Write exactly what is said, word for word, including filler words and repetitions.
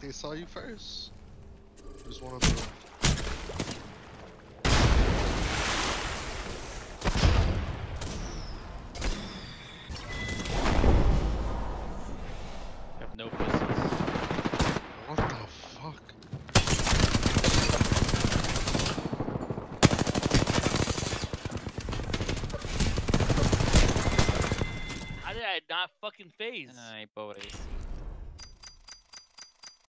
they saw you first. Just one of them. I have no pistols. What the fuck? How did I not fucking phase? Ay, pobrecito.